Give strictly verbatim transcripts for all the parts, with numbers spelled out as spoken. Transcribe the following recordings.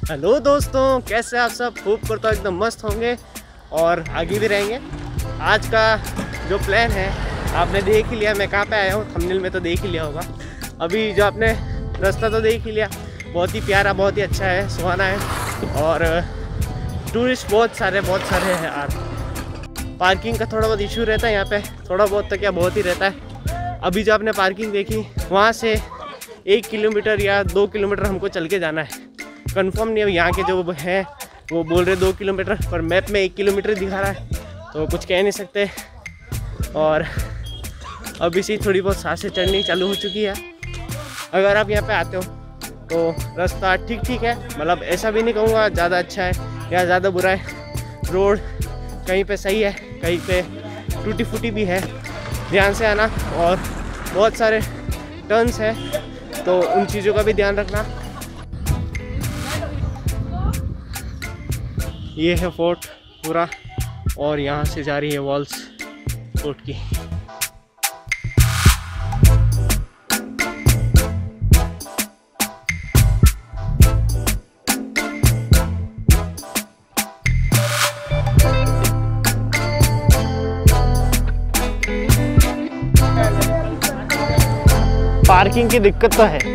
Hello दोस्तों, कैसे आप सब? होप करता हूँ एकदम मस्त होंगे और आगे भी रहेंगे। आज का जो प्लान है आपने देख ही लिया, मैं कहाँ पे आया हूँ, थंबनेल में तो देख ही लिया होगा। अभी जो आपने रास्ता तो देख ही लिया, बहुत ही प्यारा, बहुत ही अच्छा है, सुहाना है और टूरिस्ट बहुत सारे बहुत सारे हैं यार। पार्किंग का थोड़ा बहुत इशू रहता है यहाँ पे, थोड़ा बहुत तो क्या बहुत ही रहता है। अभी जो आपने पार्किंग देखी, वहाँ से एक किलोमीटर या दो किलोमीटर हमको चल के जाना है। कंफर्म नहीं है, यहाँ के जो हैं वो बोल रहे दो किलोमीटर, पर मैप में एक किलोमीटर दिखा रहा है, तो कुछ कह नहीं सकते। और अभी से थोड़ी बहुत सांसें चढ़नी चालू हो चुकी है। अगर आप यहाँ पे आते हो तो रास्ता ठीक ठीक है, मतलब ऐसा भी नहीं कहूँगा ज़्यादा अच्छा है या ज़्यादा बुरा है। रोड कहीं पे सही है, कहीं पे टूटी फूटी भी है, ध्यान से आना। और बहुत सारे टर्न्स हैं, तो उन चीज़ों का भी ध्यान रखना। ये है फोर्ट पूरा, और यहाँ से जा रही है वॉल्स फोर्ट की। पार्किंग की दिक्कत तो है।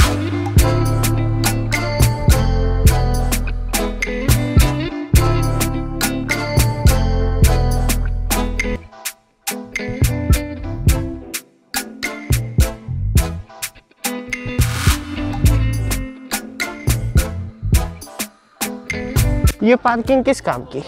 ये पार्किंग किस काम की?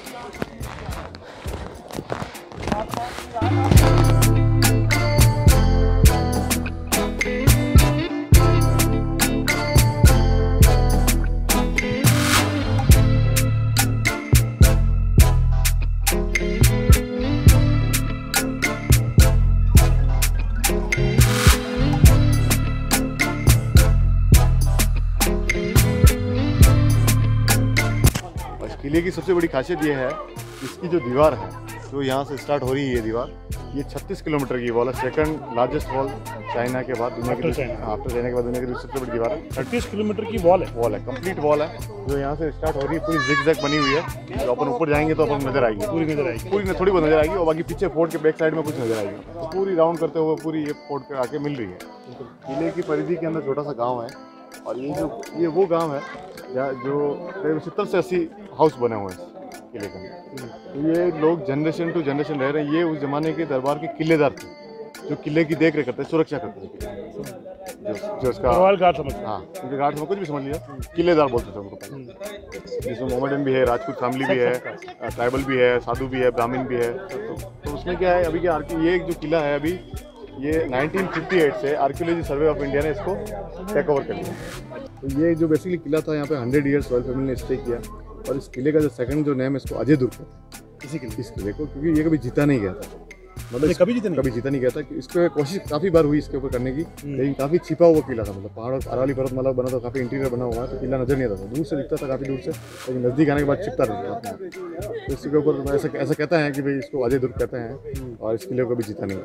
किले की सबसे बड़ी खासियत ये है, इसकी जो दीवार है, जो यहाँ से स्टार्ट हो रही है ये दीवार, ये छत्तीस किलोमीटर की वॉल है। सेकंड लार्जेस्ट वॉल चाइना के बाद, दुनिया की आफ्टर चाइना के बाद दुनिया की सबसे बड़ी दीवार है। छत्तीस किलोमीटर की वॉल है वॉल है कंप्लीट वॉल है, जो यहाँ से स्टार्ट हो रही है, पूरी जिग-जैग बनी हुई है। जो अपन ऊपर जाएंगे तो अपन नजर आएगी, पूरी नजर आएगी, पूरी थोड़ी बहुत नजर आएगी, और बाकी पीछे फोर्ट के बैक साइड में कुछ नजर आएगी। तो पूरी राउंड करते हुए पूरी ये फोर्ट पे आके मिल रही है। किले की परिधि के अंदर छोटा सा गाँव है, और ये जो ये वो गाँव है जो करीब सत्तर से अस्सी हाउस बने हुए हैं किले के अंदर। तो ये लोग जनरेशन टू जनरेशन रह रहे हैं। ये उस जमाने के दरबार के किलेदार थे, जो किले की देख रेख करते, सुरक्षा करते थे, जो जो इसका गार्ड समझ, हाँ उनके गार्ड समझ, कुछ भी समझ लिया, किलेदार बोलते थे उनको पहले। जिसमें मोहम्मदन भी है, राजपूत फैमिली भी है, ट्राइबल भी है, साधु भी है, ब्राह्मण भी है। तो, तो उसमें क्या है, अभी क्या ये जो किला है अभी, ये नाइनटीन फिफ्टी एट से आर्कियोलॉजी सर्वे ऑफ इंडिया ने इसको टेक ओवर कर लिया। तो ये जो बेसिकली किला था, यहाँ पे हंड्रेड ईयर्स रॉयल फैमिली ने स्टे किया। और इस किले का जो सेकंड जो नेम है, इसको अजय दुर्ग कहते हैं, इसी किले इस किले को, क्योंकि ये कभी जीता नहीं गया था। मतलब कभी जीता नहीं कभी जीता नहीं गया था। कि इसको कोशिश काफ़ी बार हुई इसके ऊपर करने की, लेकिन काफ़ी छिपा हुआ किला था। मतलब पहाड़ अरावली पर्वतमाला बना था, काफ़ी इंटीरियर बना हुआ है, तो किला नजर नहीं आता था, दूर से दिखता था काफ़ी दूर से, लेकिन नज़दीक आने के बाद छिपता रहता था। तो इसके ऊपर ऐसा ऐसा कहता है कि भाई इसको अजय दुर्ग कहते हैं, और इस किले को कभी जीता नहीं।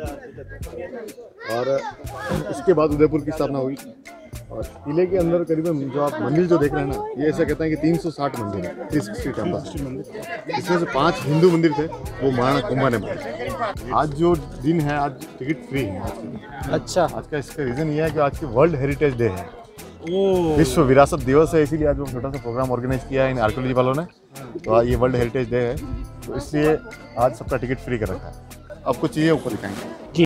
और इसके बाद उदयपुर की स्थापना हुई। और किले के अंदर करीबन जो आप मंदिर जो देख रहे हैं ना, ये ऐसा कहते हैं कि तीन सौ साठ मंदिर है, तीन सौ साठ टेम्पल। इसमें से पांच हिंदू मंदिर थे, वो महाराणा कुंभा ने बनाए। आज जो दिन है, आज टिकट फ्री है। अच्छा, आज का इसका रीज़न ये है कि आज की वर्ल्ड हेरिटेज डे है, विश्व विरासत दिवस है, इसीलिए आज वो छोटा सा प्रोग्राम ऑर्गेनाइज किया है इन आर्कियोलॉजी वालों ने। तो आज ये वर्ल्ड हेरिटेज डे है, तो इसलिए आज सबका टिकट फ्री कर रखा है। आपको चाहिए ऊपर दिखाएंगे।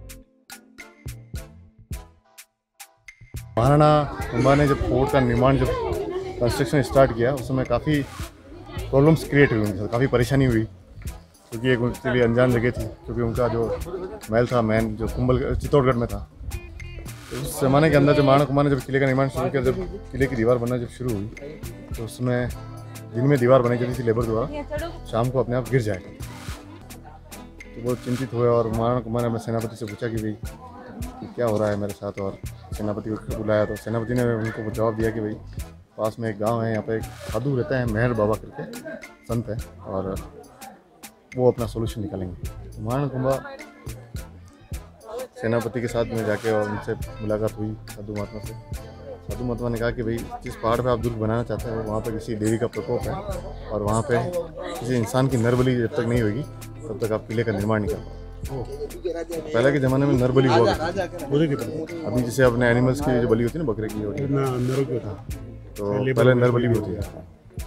महाराणा कुंभा ने जब फोर्ट का निर्माण, जब कंस्ट्रक्शन स्टार्ट किया, उस समय काफ़ी प्रॉब्लम्स क्रिएट हुई उनके साथ, काफ़ी परेशानी हुई, क्योंकि एक उनके लिए अनजान जगह थी। क्योंकि उनका जो महल था, मैन जो कुंभल चित्तौड़गढ़ में था, तो उस जमाने के अंदर जब महाराणा कुंभा ने जब किले का निर्माण शुरू किया, जब किले की दीवार बनना जब शुरू हुई, तो उसमें दिन में दीवार बनाई जाती थी लेबर द्वारा, शाम को अपने आप गिर जाएगा। तो बहुत चिंतित हुए, और महाराणा कुंभा ने अपने सेनापति से पूछा कि भाई क्या हो रहा है मेरे साथ, और सेनापति को बुलाया। तो सेनापति ने उनको जवाब दिया कि भाई पास में एक गांव है, यहाँ पे एक साधु रहता है, मेहर बाबा करके संत है, और वो अपना सोल्यूशन निकालेंगे। तो महाराणा कुंभा सेनापति के साथ में जाके और उनसे मुलाकात हुई साधु महात्मा से, साधु महात्मा ने कहा कि भाई जिस पहाड़ पे आप दुर्ग बनाना चाहते हैं वहाँ पे किसी देवी का प्रकोप है और वहाँ पे किसी इंसान की नरबली जब तक नहीं होगी तब तक आप किले का निर्माण नहीं कर पाओगे। पहले के ज़माने में नरबली हुआ अभी जैसे अपने एनिमल्स की जो बलि होती है ना बकरे की होती है, तो पहले नरबली भी होती है।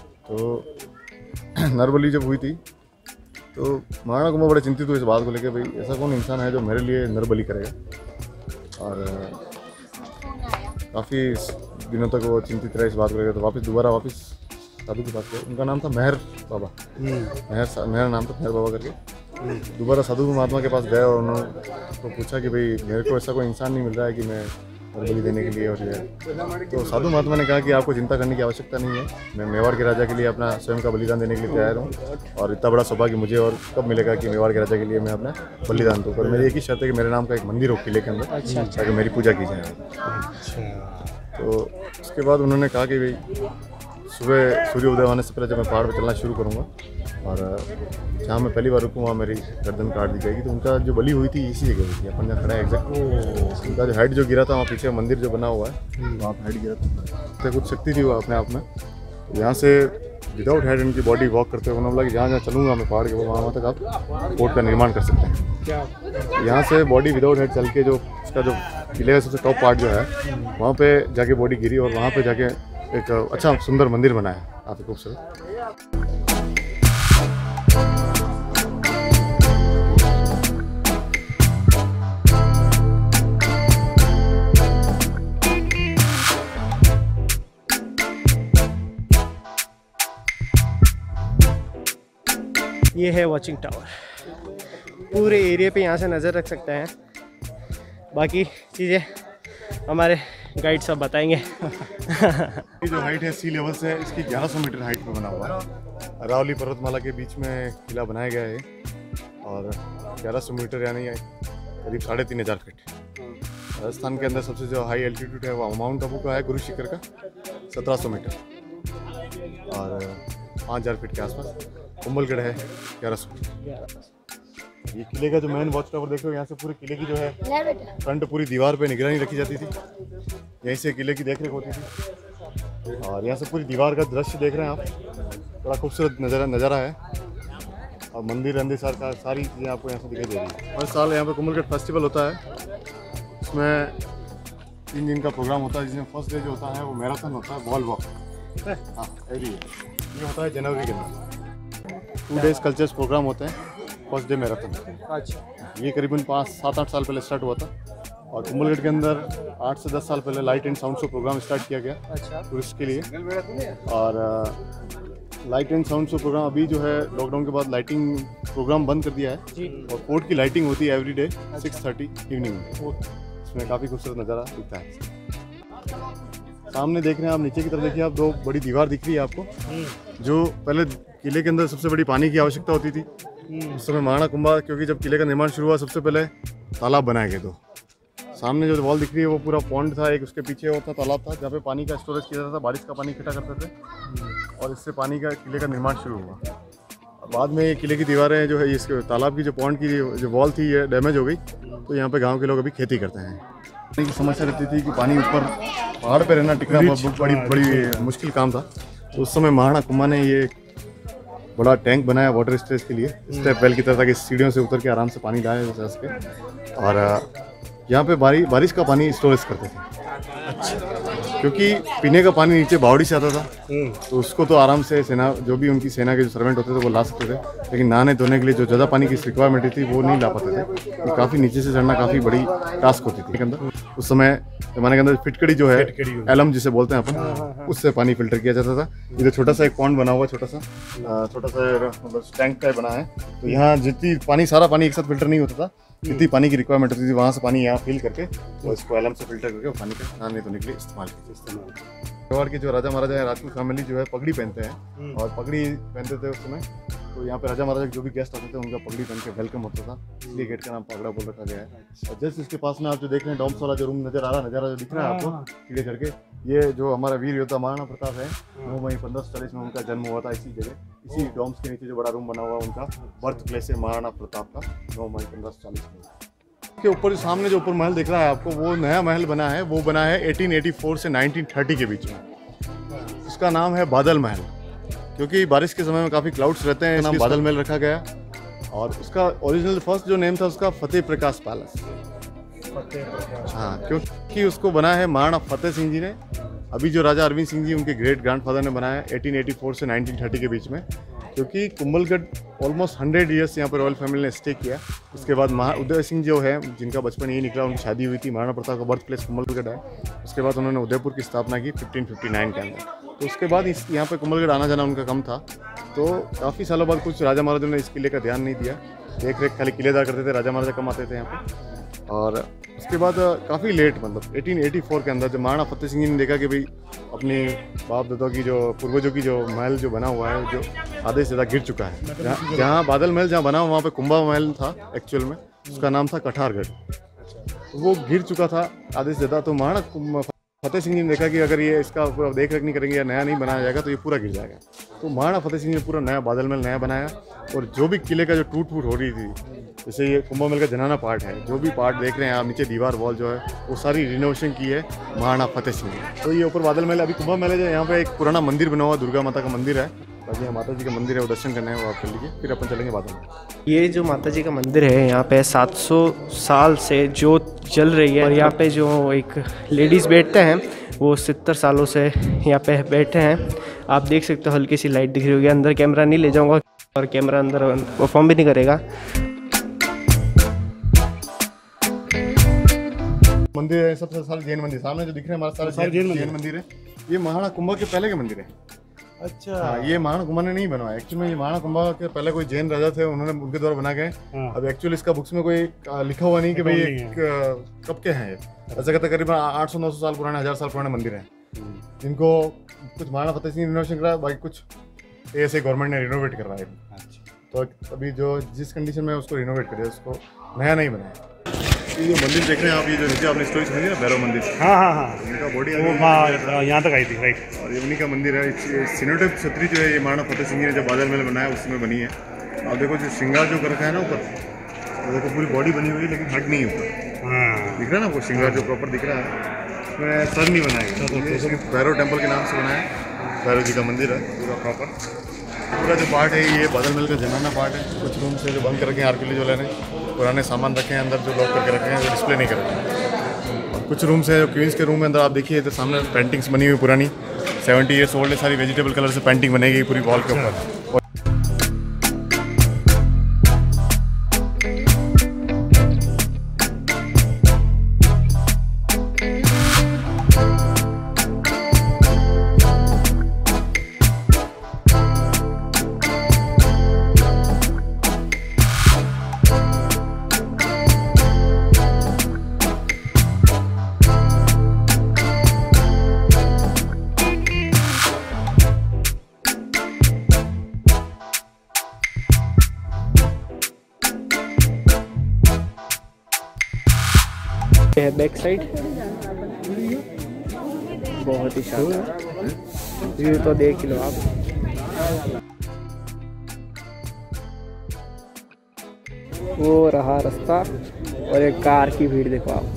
तो नरबली जब हुई थी तो महाराणा कुंभा बड़े चिंतित हुए इस बात को लेकर, भाई ऐसा कौन इंसान है जो मेरे लिए नरबली करेगा। और काफ़ी दिनों तक वो चिंतित रहे इस बात को लेकर। तो वापस दोबारा वापस साधु के पास गए, उनका नाम था मेहर बाबा, मेहर मेरा नाम था मेहर बाबा करके। दोबारा साधु महात्मा के पास गए और उन्होंने तो पूछा कि भाई मेरे को ऐसा कोई इंसान नहीं मिल रहा है कि मैं बलि देने के लिए और ये। तो साधु महात्मा ने कहा कि आपको चिंता करने की आवश्यकता नहीं है, मैं मेवाड़ के राजा के लिए अपना स्वयं का बलिदान देने के लिए तैयार हूँ और इतना बड़ा सौभाग्य मुझे और कब मिलेगा कि मेवाड़ के राजा के लिए मैं अपना बलिदान दूँ। पर मेरी एक ही शर्त है कि मेरे नाम का एक मंदिर हो किले के अंदर, ताकि मेरी पूजा की जाए। तो उसके बाद उन्होंने कहा कि भाई सुबह सूर्य उदय होने से पहले जब मैं पहाड़ पर चलना शुरू करूँगा और जहाँ मैं पहली बार रुकूँ वहाँ मेरी गर्दन काट दी जाएगी। तो उनका जो बलि हुई थी इसी जगह हुई थी, अपन जहाँ खड़ा है एग्जैक्ट। उनका जो हेड जो गिरा था वहाँ पीछे मंदिर जो बना हुआ है वहाँ पर हेड गिरा था, तो कुछ शक्ति थी वो अपने आप में। तो यहाँ से विदाउट हेड उनकी बॉडी वॉक करते हुए उन्होंने बोला कि जहाँ जहाँ चलूँगा मैं पहाड़ के वहाँ वहाँ तक आप फोर्ट का निर्माण कर सकते हैं। यहाँ से बॉडी विदाउट हेड चल के जो उसका जो किले का सबसे टॉप पार्ट जो है वहाँ पे जाके बॉडी गिरी और वहाँ पे जाके एक अच्छा सुंदर मंदिर बनाया काफ़ी खूबसूरत। ये है वॉचिंग टावर, पूरे एरिया पे यहाँ से नज़र रख सकते हैं। बाकी चीज़ें हमारे गाइड सब बताएंगे। ये जो हाइट है सी लेवल से इसकी ग्यारह सौ मीटर हाइट पे बना हुआ है। अरावली पर्वतमाला के बीच में किला बनाया गया है और ग्यारह सौ मीटर यानी करीब साढ़े तीन हज़ार फीट। राजस्थान के अंदर सबसे जो हाई एल्टीट्यूड है वो माउंट आबू का है, गुरु शिखर का सत्रह सौ मीटर और पाँच हज़ार फीट के आसपास। कुंभलगढ़ है ग्यारह सौ। ये किले का जो मेन वॉच टावर देखो, यहाँ से पूरे किले की जो है फ्रंट पूरी दीवार पे निगरानी रखी जाती थी, यहीं से किले की देखरेख होती थी। और यहाँ से पूरी दीवार का दृश्य देख रहे हैं आप, बड़ा खूबसूरत नज़ारा नज़ारा है। और मंदिर अंदर सार का सारी चीज़ें आपको यहाँ से दिखाई दे रही है। हर साल यहाँ पे कुंभलगढ़ फेस्टिवल होता है, इसमें तीन दिन का प्रोग्राम होता है, जिसमें फर्स्ट डे जो होता है वो मैराथन होता है, वॉल वॉक। हाँ एवरी ये होता है जनवरी के अंदर। टू डेज कल्चर्स प्रोग्राम होते हैं, फर्स्ट डे मैराथन। अच्छा, ये करीबन पाँच सात आठ साल पहले स्टार्ट हुआ था और कुंभलगढ़ के अंदर आठ से दस साल पहले light and sound show program start किया गया। अच्छा, टूरिस्ट के लिए। और light and sound show program अभी जो है लॉकडाउन के बाद लाइटिंग प्रोग्राम बंद कर दिया है जी। और फोर्ट की लाइटिंग होती है every day six thirty evening में। इसमें काफ़ी खूबसूरत नज़ारा दिखता है। सामने देख रहे हैं आप, नीचे की तरफ देखिए आप, दो बड़ी दीवार दिख रही है आपको, जो पहले किले के अंदर सबसे बड़ी पानी की आवश्यकता होती थी। उस समय महाराणा कुंभा, क्योंकि जब किले का निर्माण शुरू हुआ सबसे पहले तालाब बनाए गए। दो सामने जो वॉल दिख रही है वो पूरा पॉन्ड था, एक उसके पीछे वो था तालाब था जहाँ पे पानी का स्टोरेज किया जाता था, बारिश का पानी इकट्ठा करते थे और इससे पानी का किले का निर्माण शुरू हुआ। और बाद में ये किले की दीवारें जो है, इसके तालाब की जो पॉन्ड की जो वॉल थी ये डैमेज हो गई, तो यहाँ पे गाँव के लोग अभी खेती करते हैं। पानी की समस्या रहती थी कि पानी ऊपर पहाड़ पे रहना टिकना बहुत बड़ी बड़ी मुश्किल काम था। तो उस समय महाराणा कुंभा ने ये बड़ा टैंक बनाया वाटर स्टोरेज के लिए, स्टेप वेल की तरह, ताकि सीढ़ियों से उतर के आराम से पानी लाए जा सके। और यहाँ पे बारी बारिश का पानी स्टोरेज करते थे। अच्छा, क्योंकि पीने का पानी नीचे बावड़ी से आता था, तो उसको तो आराम से सेना, जो भी उनकी सेना के जो सर्वेंट होते थे वो ला सकते थे, लेकिन नहाने धोने के लिए जो ज़्यादा पानी की रिक्वायरमेंट थी वो नहीं ला पाते थे। तो काफ़ी नीचे से चढ़ना काफ़ी बड़ी टास्क होती थी। अंदर उस समय जमाने के अंदर फिटकड़ी जो है, एलम जिसे बोलते हैं अपन, उससे पानी फिल्टर किया जाता था। इधर छोटा सा एक पॉन्ड बना हुआ, छोटा सा छोटा सा मतलब टैंक टाइप बना है। तो यहाँ जितनी पानी, सारा पानी एक साथ फिल्टर नहीं होता था, जितनी पानी की रिक्वायरमेंट होती थी वहाँ से पानी यहाँ फिल करके और इसको एलम से फिल्टर करके पानी का नहाने धोने के लिए इस्तेमाल किया। मेवाड़ के जो राजा महाराजा है, राजपूत फैमिली जो है पगड़ी पहनते हैं और पगड़ी पहनते थे उस समय। तो यहाँ पे राजा महाराजा जो भी गेस्ट आते थे उनका पगड़ी पहन के वेलकम होता था, इसलिए गेट का नाम पगड़ा बोल रखा गया है। और जस्ट इसके पास में आप जो देख रहे हैं डॉम्स वाला जो रूम नजर आ रहा है, नजारा जो दिख रहा है आपको सीढ़े चढ़ के, ये जो हमारा वीर योद्धा महाराणा प्रताप है, नौ मई पंद्रह सौ चालीस में उनका जन्म हुआ था इसी जगह, इसी डॉम्स के नीचे जो बड़ा रूम बना हुआ उनका बर्थ प्लेस है महाराणा प्रताप का, नौ मई पंद्रह सौ चालीस में। इसके ऊपर जो सामने जो ऊपर महल दिख रहा है आपको, वो नया महल बना है, वो बना है अठारह सौ चौरासी से उन्नीस सौ तीस के बीच में। उसका नाम है बादल महल, क्योंकि बारिश के समय में काफ़ी क्लाउड्स रहते हैं, नाम बादल महल रखा गया। और उसका ओरिजिनल फर्स्ट जो नेम था उसका फतेह प्रकाश पैलेस। हाँ, क्योंकि उसको बना है महाराणा फतेह सिंह जी ने। अभी जो राजा अरविंद सिंह जी उनके ग्रेट ग्रैंडफादर ने बनाया अठारह सौ चौरासी से उन्नीस सौ तीस के बीच में, क्योंकि कुंभलगढ़ ऑलमोस्ट हंड्रेड ईयर्स यहाँ पर रॉयल फैमिली ने स्टे किया। उसके बाद महा उदय सिंह जो है, जिनका बचपन यही निकला, उनकी शादी हुई थी, महाराणा प्रताप का बर्थ प्लेस कुंभलगढ़ है। उसके बाद उन्होंने उदयपुर की स्थापना की पंद्रह सौ उनसठ के अंदर। तो उसके बाद इस यहाँ पर कुंभलगढ़ आना जाना उनका कम था, तो काफ़ी सालों बाद कुछ राजा महाराजों ने इस किले का ध्यान नहीं दिया, देख रेख खाली किलेदार करते थे, राजा महाराजा कम आते थे यहाँ पर। और उसके बाद काफ़ी लेट मतलब अठारह सौ चौरासी के अंदर जब महाराणा फतेह सिंह जी ने देखा कि भाई अपने बाप दादा की जो पूर्वजों की जो महल जो बना हुआ है, जो आधे से ज़्यादा गिर चुका है, जहाँ जहाँ बादल महल जहाँ बना हुआ वहाँ पे कुंभा महल था एक्चुअल में, उसका नाम था कठारगढ़, तो वो गिर चुका था आधे से ज़्यादा। तो महाराणा फतेह सिंह जी ने देखा कि अगर ये इसका पूरा देख रेख नहीं करेंगे या नया नहीं बनाया जाएगा तो ये पूरा गिर जाएगा। तो महाराणा फतेह सिंह ने पूरा नया बादल महल नया बनाया, और जो भी किले का जो टूट फूट हो रही थी, जैसे ये कुंभ महल का जनाना पार्ट है, जो भी पार्ट देख रहे हैं आप नीचे दीवार वॉल जो है, वो सारी रिनोवेशन की है महाराणा फतेह सिंह ने। तो ये ऊपर बादल महल, अभी कुंभ महल है, यहाँ पे एक पुराना मंदिर बना हुआ, दुर्गा माता का मंदिर है, बाकी यहाँ माता जी का मंदिर है, वो दर्शन करने हैं, वो आप कर लीजिए, फिर अपन चलेंगे बादल महल। ये जो माता जी का मंदिर है, यहाँ पे सात सौ साल से जोत जल रही है, और यहाँ पे जो एक लेडीज़ बैठते हैं वो सत्तर सालों से यहाँ पे बैठे हैं। आप देख सकते हो हल्की सी लाइट दिख रही होगी। अंदर कैमरा नहीं ले जाऊँगा, और कैमरा अंदर परफॉर्म भी नहीं करेगा। मंदिर है सबसे सारे जैन मंदिर, सामने जो दिख रहे हैं हमारे सारे जैन जैन मंदिर है। ये महाराणा कुंभा के पहले के मंदिर है। अच्छा। हाँ, ये महाराणा कुंभा ने नहीं बनवाया एक्चुअली में, ये महाराणा कुंभा के पहले कोई जैन राजा थे, उन्होंने उनके द्वारा बना गए। हाँ। अब एक्चुअली इसका बुक्स में कोई लिखा हुआ नहीं कि भाई ये कब के हैं। ऐसा कहते करीबन आठ सौ नौ सौ साल पुराने, हजार साल पुराने मंदिर हैं, जिनको कुछ महाराणा फतेह सिंह ने रिनोवेशन कराया, बाकी कुछ ऐसे गवर्नमेंट ने रिनोवेट करवाया। तो अभी जो जिस कंडीशन में उसको रिनोवेट करे, उसको नया नहीं बनाया। ये जो मंदिर देख रहे हैं आप, ये जो नीचे आपने स्टोरी सुनी ना, भैरव मंदिर, हाँ हाँ हाँ, इनका बॉडी यहाँ तक आई थी, राइट। और ये उन्हीं का मंदिर है। सिनोटेप छतरी जो है ये महाराणा फतेह सिंह ने जब बादल महल बनाया उसमें बनी है। आप देखो जो श्रृंगार जो कर रखा है ना ऊपर, देखो पूरी बॉडी बनी हुई है, लेकिन हट नहीं ऊपर। हाँ, दिख रहा है ना वो श्रृंगार जो प्रॉपर दिख रहा है, उसमें सर नहीं बनाया, भैरव टेम्पल के नाम से बनाया है। भैरव जी का मंदिर है पूरा प्रॉपर। पूरा जो पार्ट है ये बादल महल का जनाना पार्ट है। कुछ रूम से जो बंद कर रखे हैं आर्कियोलॉजी वाले ने, पुराने सामान रखे हैं अंदर, जो लॉक करके रखे हैं, जो डिस्प्ले नहीं कर रखे हैं। और कुछ रूम्स है जो क्वींस के रूम में अंदर आप देखिए, इधर सामने पेंटिंग्स बनी हुई पुरानी, सेवेंटी ईयर्स ओल्ड है, सारी वेजिटेबल कलर से पेंटिंग बनेगी पूरी वॉल के ऊपर। है बैक साइड, बहुत ही शानदार व्यू, तो देख लो आप। वो रहा रास्ता, और एक कार की भीड़ देखो आप,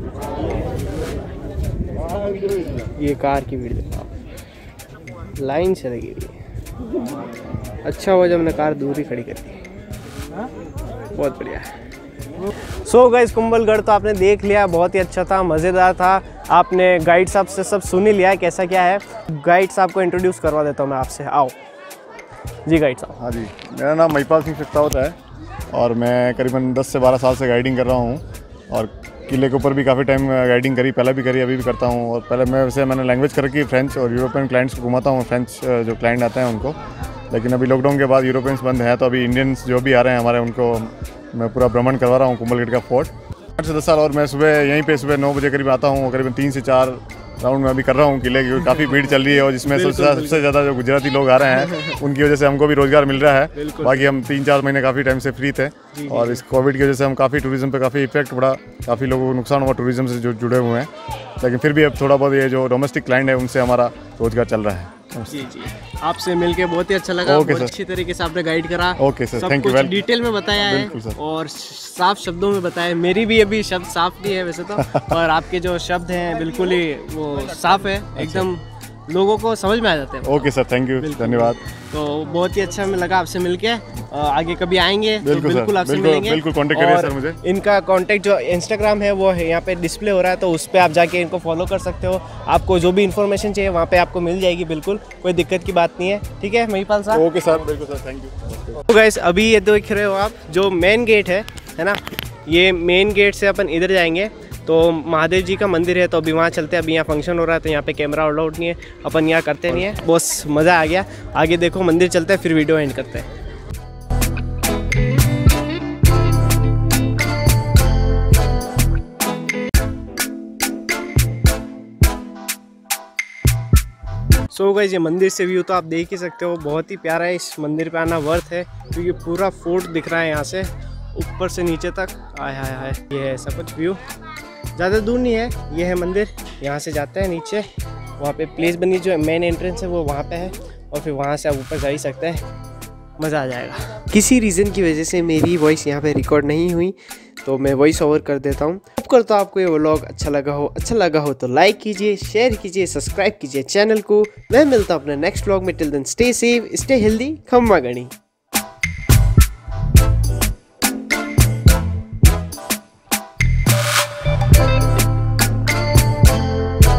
ये कार की भीड़ देखो आप, लाइन से लगी हुई है। अच्छा हुआ जब मैंने कार दूर ही खड़ी कर दी, बहुत बढ़िया है। सो गाइस, कुंभलगढ़ तो आपने देख लिया, बहुत ही अच्छा था, मज़ेदार था। आपने गाइड साहब से सब सुन ही लिया कैसा क्या है। गाइड साहब को इंट्रोड्यूस करवा देता हूँ मैं आपसे, आओ जी गाइड साहब। हाँ जी, मेरा नाम महिपाल सिंह शेखावत है, और मैं करीबन दस से बारह साल से गाइडिंग कर रहा हूँ, और किले के ऊपर भी काफ़ी टाइम गाइडिंग करी, पहले भी करी, अभी भी करता हूँ। और पहले मैं वैसे मैंने लैंग्वेज कर रखी फ्रेंच, और यूरोपियन क्लाइंट्स को घुमाता हूँ, फ्रेंच जो क्लाइंट आते हैं उनको। लेकिन अभी लॉकडाउन के बाद यूरोपियंस बंद है, तो अभी इंडियंस जो भी आ रहे हैं हमारे, उनको मैं पूरा भ्रमण करवा रहा हूँ कुंभलगढ़ का फोर्ट। आठ से दस साल, और मैं सुबह यहीं पे सुबह नौ बजे करीब आता हूँ, करीबन तीन से चार राउंड में अभी कर रहा हूँ किले की। काफ़ी भीड़ चल रही है, और जिसमें सबसे ज़्यादा जो गुजराती लोग आ रहे हैं उनकी वजह से हमको भी रोज़गार मिल रहा है। बाकी हम तीन चार महीने काफ़ी टाइम से फ्री थे, और इस कोविड की वजह से हम काफ़ी टूरिज़्म पे काफ़ी इफेक्ट पड़ा, काफ़ी लोगों को नुकसान हुआ टूरिज़्म से जो जुड़े हुए हैं। लेकिन फिर भी अब थोड़ा बहुत ये जो डोमेस्टिक क्लाइंट है उनसे हमारा रोज़गार चल रहा है। जी जी आपसे मिलके बहुत ही अच्छा लगा। Okay, बहुत sir. अच्छी तरीके से आपने गाइड करा। Okay, sir. सब Thank you कुछ well. डिटेल में बताया है बिल्कुल, sir. और साफ शब्दों में बताया। मेरी भी अभी शब्द साफ नहीं है वैसे तो पर आपके जो शब्द हैं बिल्कुल ही वो साफ है, एकदम लोगों को समझ में आ जाते हैं। ओके सर, थैंक यू, धन्यवाद। तो बहुत ही अच्छा में लगा आपसे मिलके। आगे कभी आएंगे तो बिल्कुल बिल्कुल सर, आपसे बिल्कुल, मिलेंगे। बिल्कुल कांटेक्ट करिए और सर मुझे। इनका कांटेक्ट जो इंस्टाग्राम है वो है यहाँ पे डिस्प्ले हो रहा है, तो उस पर आप जाके इनको फॉलो कर सकते हो। आपको जो भी इन्फॉर्मेशन चाहिए वहाँ पे आपको मिल जाएगी, बिल्कुल कोई दिक्कत की बात नहीं है। ठीक है महिपाल साहब? ओके सर, बिल्कुल सर, थैंक यू। तो गाइस अभी ये देख रहे हो आप जो मेन गेट है है ना, ये मेन गेट से अपन इधर जाएंगे तो महादेव जी का मंदिर है, तो अभी वहाँ चलते हैं। अभी यहाँ फंक्शन हो रहा है तो यहाँ पे कैमरा अलाउड नहीं है, अपन यहाँ करते नहीं है। बस मज़ा आ गया। आगे देखो मंदिर चलते हैं, फिर वीडियो एंड करते हैं। सो so गाइस ये मंदिर से व्यू तो आप देख ही सकते हो, बहुत ही प्यारा है। इस मंदिर पे आना वर्थ है क्योंकि पूरा फोर्ट दिख रहा है यहाँ से ऊपर से नीचे तक। आय हाय हाय, ये है ऐसा कुछ व्यू। ज़्यादा दूर नहीं है, ये है मंदिर। यहाँ से जाते हैं नीचे, वहाँ पे प्लेस बनी जो मेन एंट्रेंस है वो वहाँ पे है, और फिर वहाँ से आप ऊपर जा ही सकते हैं। मज़ा आ जाएगा। किसी रीज़न की वजह से मेरी वॉइस यहाँ पे रिकॉर्ड नहीं हुई तो मैं वॉइस ओवर कर देता हूँ। अब करता आपको ये व्लॉग अच्छा लगा हो अच्छा लगा हो तो लाइक कीजिए, शेयर कीजिए, सब्सक्राइब कीजिए चैनल को। मैं मिलता हूँ अपने नेक्स्ट व्लॉग में। Till then stay safe, stay healthy, खम्मा गणी।